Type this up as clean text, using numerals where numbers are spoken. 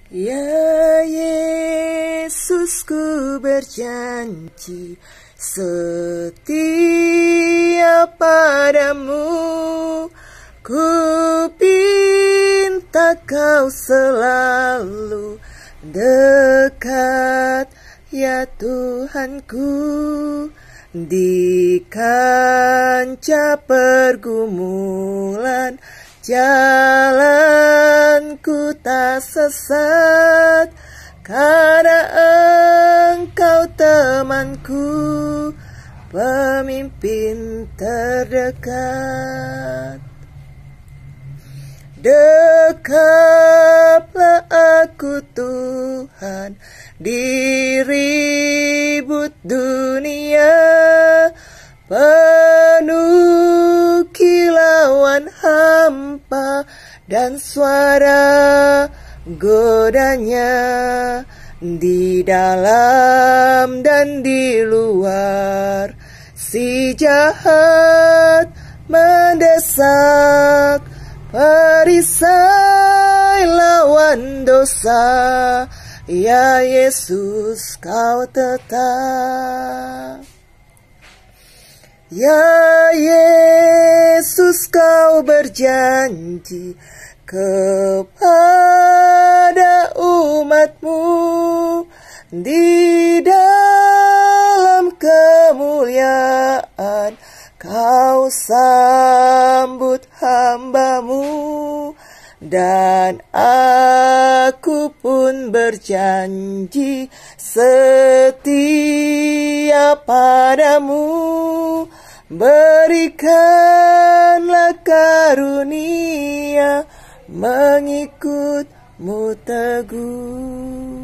Ya Yesus, ku berjanji setia padamu. Ku pinta kau selalu dekat, ya Tuhanku. Di kancah pergumulan, jalanku tak sesat, karena Engkau temanku, pemimpin terdekat. Dekaplah aku Tuhan di ribut dunia, penuh kilauan hampa dan suara godanya, di dalam dan di luar si jahat mendesak. Perisai lawan dosa, ya Yesus, kau tetap. Ya Yesus, kau berjanji kepada umat-Mu, di dalam kemuliaan kau sambut hamba-Mu, dan aku pun berjanji setia padamu. Berikanlah karunia mengikut-Mu teguh.